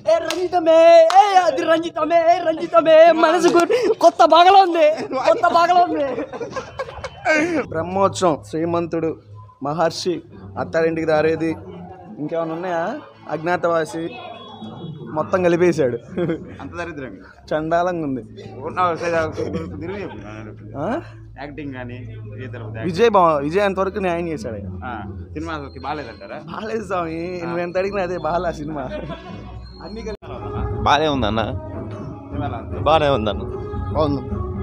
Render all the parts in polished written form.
ఏ రంజితమే ఏ అది రంజితమే ఏ రంజితమే మనసుకు కొత్త బాగలో ఉంది బ్రహ్మోత్సవం, శ్రీమంతుడు, మహర్షి, అత్తారింటికి దారేది, ఇంకేమైనా ఉన్నాయా? అజ్ఞాతవాసి మొత్తం కలిపేశాడు. అంత దరిద్రంగా చండాలంగా ఉంది. యాక్టింగ్ కానీ విజయ్ అంతవరకు న్యాయం చేశాడు. సినిమా బాగాలేదంటారా? బాగాలేదు స్వామి, నువ్వు ఎంత అడిగినా అదే బాగా సినిమా. అన్ని బాగానే ఉందన్న, బాగానే ఉందన్న, బాగుంది.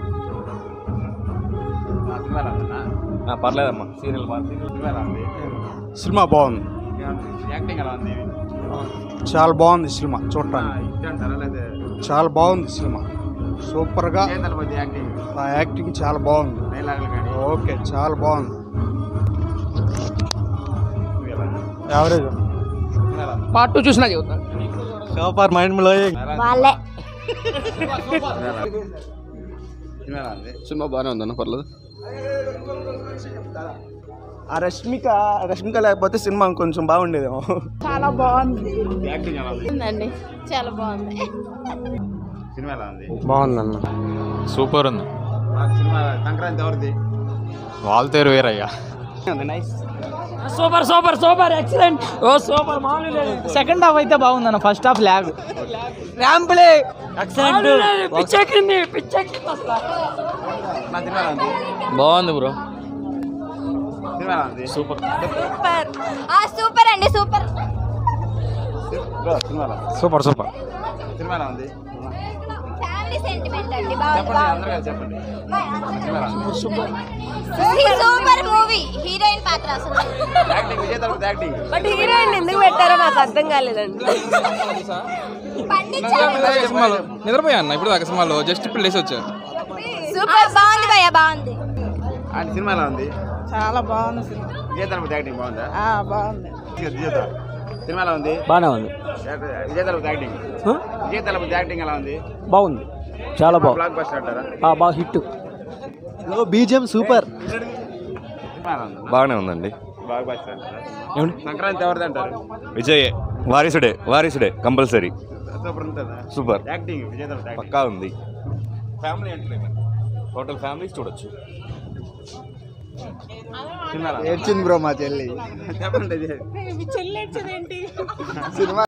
పర్లేదమ్మా, సీరియల్ సినిమా బాగుంది, యాక్టింగ్ ఎలా ఉంది? చాలా బాగుంది సినిమా చూడటానికి. చాలా బాగుంది సినిమా, సూపర్గా యాక్టింగ్ చాలా బాగుంది. ఓకే, చాలా బాగుంది. యావరేజ్. పార్ట్ 2 చూసినా సూపర్ మైండ్ బ్లోయింగ్. సినిమా బాగానే ఉందన్న, పర్లేదు. ఆ రష్మిక లేకపోతే సినిమా కొంచెం బాగుండేదేమో. చాలా బాగుంది, చాలా బాగుంది. సినిమా ఎలా ఉంది? బాగుందన్న, సూపర్ ఉంది. సినిమా సంక్రాంతి ఎవరిది? వాల్తేరు వీరయ్య. Super excellent. ఓ సూపర్ మామూలు. సెకండ్ హాఫ్ అయితే బాగుందన్న, ఫస్ట్ హాఫ్ ల్యాగ్. ర్యాంపులే ఎక్సలెంట్. పిచ్చెక్కింది బాగుంది బ్రో. సినిమా ఎలా ఉంది? సూపర్ సూపర్ అండి, సూపర్. Super super. సినిమా ఎలా ఉంది? ఫ్యామిలీ సెంటిమెంట్ అండి, చెప్పండి, అందరూ కలిసి చెప్పండి. Super movie. హీరోయిన్ పాత్ర అసలు acting, Vijay Thalapathy acting. But heroine ఎందుకు పెట్టారో నాకు అర్థం కాలేదండి. నిద్రపోయా అన్న ఇప్పుడు దాకా సినిమాలో, జస్ట్ ఇప్పుడు లేసి వచ్చా. సూపర్ బాగుంది భయ్య, బాగుంది. అండ్ సినిమా ఎలా ఉంది? చాలా బాగుంది సినిమా. విజయ్ తలపతి యాక్టింగ్ బాగుందా? బాగుంది. సినిమా ఎలా ఉంది? బాగానే ఉంది. విజయ్ తలపతి యాక్టింగ్ ఎలా ఉంది? బాగుంది, చాలా బాగుంది. బ్లాక్ బస్టర్ అంటారా? బాగా హిట్. BGM super. బాగానే ఉందండి. బ్లాక్ బస్టర్ అంటారా? సంక్రాంతి ఎవరిది అంటారు? విజయ్ వారిసుడే కంపల్సరీ. సూపర్ ఉంటుందా? Super acting, Vijay Thalapathy acting పక్కా ఉంది. ఫ్యామిలీ ఎంటర్టైన్మెంట్, టోటల్ ఫ్యామిలీస్ చూడొచ్చు. సినిమా ఏడ్చింది బ్రో మా చెల్లి. చెప్పండి. చెల్లి ఏంటి? సినిమా